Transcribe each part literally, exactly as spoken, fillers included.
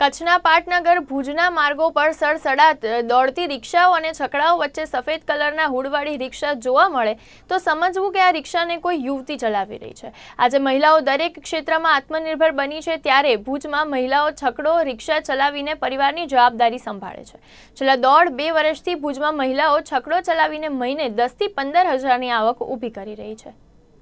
કચ્છના પાટનગર ભુજના માર્ગો પર સડસડાટ દોડતી રિક્ષાઓ અને છકડાઓ વચ્ચે સફેદ કલરના હુડવાળી રિક્ષા જોવા મળે તો સમજવું કે આ રિક્ષાને કોઈ યુવતી ચલાવી રહી છે। આજે મહિલાઓ દરેક ક્ષેત્રમાં આત્મનિર્ભર બની છે, ત્યારે ભુજમાં મહિલાઓ છકડો રિક્ષા ચલાવીને પરિવારની જવાબદારી સંભાળે છે। છેલ્લા દોઢ બે વર્ષથી ભુજમાં મહિલાઓ છકડો ચલાવીને મહિને દસ થી પંદર હજારની આવક ઊભી કરી રહી છે।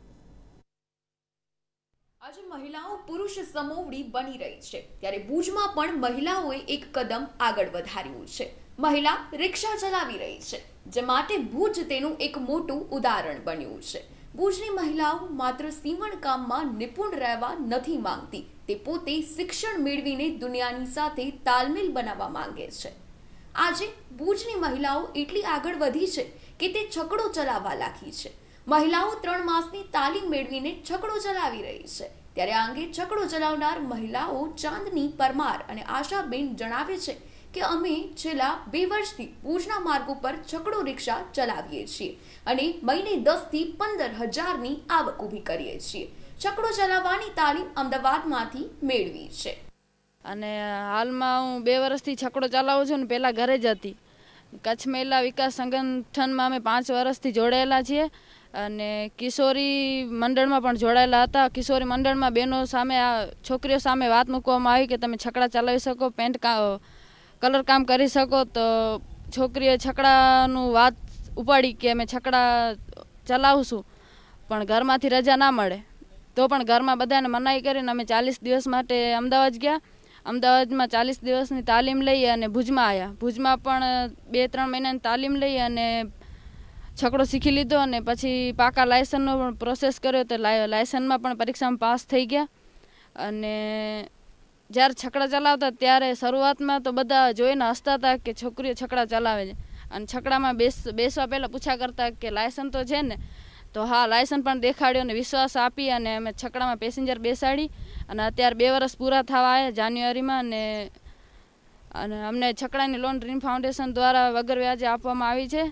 आज महिलाओं पुरुष समोवड़ी बनी रही है, त्यारे भुजमां पण महिलाओए एक कदम आगळ वधार्युं छे। महिला रिक्शा चलावी रही है, जे माटे भुज तेनुं एक मोटुं उदाहरण बन्युं छे। भुजनी महिलाओं मात्र सीवण काममां निपुण रहेवा नथी मांगती, ते पोते शिक्षण मेळवीने दुनियानी साथे तालमेल बनाववा मांगे छे। आजे भुजनी महिलाओं एटली आगळ वधी छे के ते छकड़ो चलाववा लागी छे। महिलाओं त्रण मासनी तालीम मेळवीने छकड़ो चलावी रही है, त्यारे आ अंगे छकड़ो चलावनार महिलाओं चांदनी परमार अने आशाबेन जणावे छे के अमे छेल्ला बे वर्षथी भुजना मार्गो पर छकड़ो रिक्शा चलावीए छीए अने महीने दस थी पंदर हजारनी आवक ऊभी करीए छीए। छकड़ो चलाववानी तालीम अमदावादमांथी मेळवी छे अने हालमां हूँ बे वर्षथी छकड़ो चलावुं छुं। पहेला घरे ज हती। कच्छ महिला विकास संगठनमां अमे पांच वर्षथी जोडाયેલા છીએ અને કિશોરી મંડળમાં પણ જોડાયેલા હતા। કિશોરી મંડળમાં બહેનો સામે આ છોકરીઓ સામે વાત મૂકવામાં આવી કે તમે છકડા ચલાવી શકો, પેન્ટ કલર કામ કરી શકો, તો છોકરીએ છકડાનું વાત ઉપાડી કે અમે છકડા ચલાવશું, પણ ઘરમાંથી રજા ના મળે તો પણ ઘરમાં બધાને મનાઈ કરીને અમે ચાલીસ દિવસ માટે અમદાવાદ ગયા। અમદાવાદમાં ચાલીસ દિવસની તાલીમ લઈ અને ભુજમાં આવ્યા। ભુજમાં પણ બે ત્રણ મહિનાની તાલીમ લઈ અને छकड़ो शीखी लीधो अने पछी पाका लायसन्सनो पण प्रोसेस कर्यो तो लायसन्समां पण परीक्षामां पास थई गया। अने ज्यारे छकड़ा चलावता त्यारे शरूआतमां तो बधा जोईने हसता हता के छोकरीओ छकड़ा चलावे छे अने छकड़ामां बेस बेसवा पहेला पूछा करता के लायसन तो छे ने, तो हाँ लायसन पण देखाड्यो ने विश्वास आपी अने अमे छकड़ामां पेसेंजर बेसाड़ी अने अत्यारे बे वर्ष पूरा थवा आव्या जान्युआरीमां। अने अने अमने छकड़ानी लोन ड्रीम फाउंडेशन द्वारा वगर व्याजे आपवामां आवी छे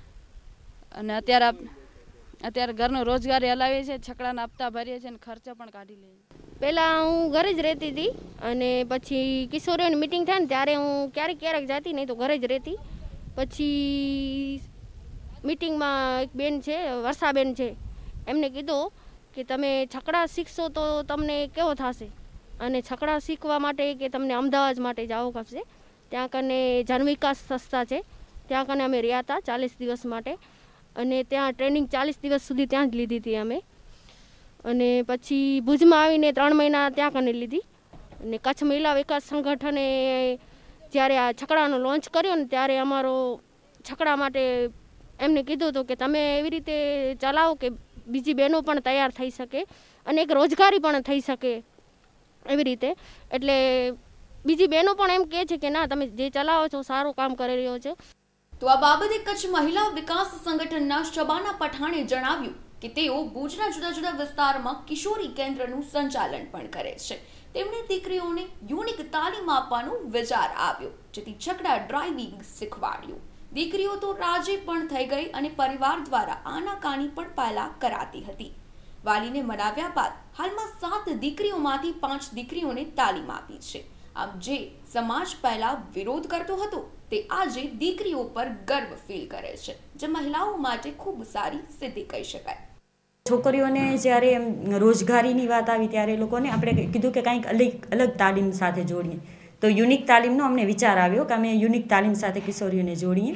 અને અત્યારે અત્યારે ઘરનો રોજગારી હલાવીએ છીએ, છકડાના હપ્તા ભરીએ છીએ અને ખર્ચો પણ કાઢી લઈએ છીએ। પહેલાં હું ઘરે જ રહેતી હતી અને પછી કિશોરીઓની મીટિંગ થાય ને ત્યારે હું ક્યારેક ક્યારેક જતી, નહીં તો ઘરે જ રહેતી। પછી મીટિંગમાં એક બેન છે, વર્ષાબેન છે, એમને કીધું કે તમે છકડા શીખશો તો તમને કેવો થશે અને છકડા શીખવા માટે કે તમને અમદાવાદ માટે જવું પડશે। ત્યાં કને જનવિકાસ સંસ્થા છે, ત્યાં કને અમે રહ્યા હતા ચાલીસ દિવસ માટે અને ત્યાં ટ્રેનિંગ ચાલીસ દિવસ સુધી ત્યાં જ લીધી હતી અમે। અને પછી ભુજમાં આવીને ત્રણ મહિના ત્યાં કને લીધી અને કચ્છ મહિલા વિકાસ સંગઠને જ્યારે આ છકડાનો લોન્ચ કર્યો ને ત્યારે અમારો છકડા માટે એમને કીધું હતું કે તમે એવી રીતે ચલાવો કે બીજી બહેનો પણ તૈયાર થઈ શકે અને એક રોજગારી પણ થઈ શકે એવી રીતે। એટલે બીજી બહેનો પણ એમ કહે છે કે ના તમે જે ચલાવો છો સારું કામ કરી રહ્યો છો। तो आ बाबते कच्छ महिला विकास संगठनना शबाना पठाणे जणाव्युं के तेओ भुजना जुदा जुदा विस्तारमां किशोरी केन्द्रनुं संचालन पण करे छे। तेमणे दीकरीओने युनिक तालीम आपवानो विचार आव्यो, जेथी छकड़ा ड्राइविंग शीखवाड्युं। दीकरीओ तो राजी पण थई गई अने परिवार द्वारा आनाकानी पण पहेला कराती हती। वालीने मनाव्या बाद हालमां सात दीकरीओमांथी पांच दीकरीओने तालीम आपी छे। आम जे समाज पहेला विरोध करतो हतो ते आजे दीकरीओ पर गर्व फील करे छे, जे महिलाओं माटे खूब सारी सिद्धि कही शकाय। छोकरीओने ज्यारे रोजगारीनी वात आवी त्यारे लोकोने आपणे कीधुं के कंईक अलग अलग तालीम साथे जोड़ीए, तो युनिक तालीमनो अमने विचार आव्यो के अमे युनिक तालीम साथे किशोरीओने जोड़ीए।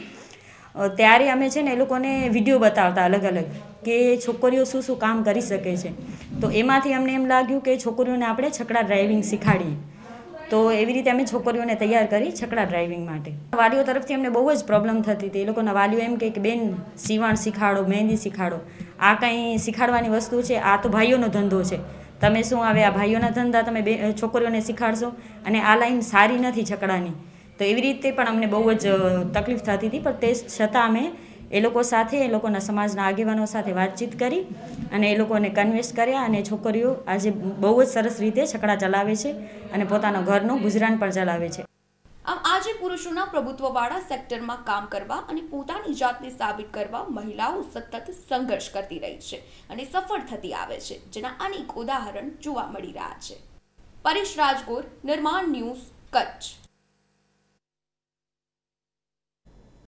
त्यारे अमे छे ने ए लोकोने विडियो बतावता अलग अलग के छोकरीओ शुं शुं काम करी शके छे। तो एमांथी अमने एम लाग्युं के छोकरीओने आपणे छकड़ा ड्राइविंग शीखाડીએ। तो एवी रीते अमे छोकरीओने तैयार करी छकड़ा ड्राइविंग माटे। वालीओ तरफथी अमने बहु ज प्रॉब्लम थती हती। ए लोकोना वालीओ एम कहे के बेन सीवण शीखाडो, मेहंदी शीखाडो, आ कंई शीखाडवानी वस्तु छे, आ तो भाईओनो धंधो छे, तमे शुं आवे आ भाईओना धंधा तमे छोकरीओने शीखाडशो अने आ लाइन सारी नथी छकड़ानी। तो एवी रीते पण अमने बहु ज तकलीफ थती हती, पण ते छतां अमे ए लोको साथे ए लोकोना समाजना आगेवानो साथे वातचीत करी अने ए लोकोने कन्विन्स कर्या अने छोकरीओ आजे बहु ज सरस रीते छकड़ा चलावे छे अने पोतानो घरनो गुजरान पण चलावे छे। आम आजे पुरुषोना प्रभुत्ववाळा सेक्टरमां काम करवा अने पोतानी जातने साबित करवा महिलाओ सतत संघर्ष करती रही छे अने सफल थती आवे छे, जेना अनेक उदाहरण जोवा मळी रह्या छे। परेश राजगोर, निर्माण न्यूज, કચ્છ।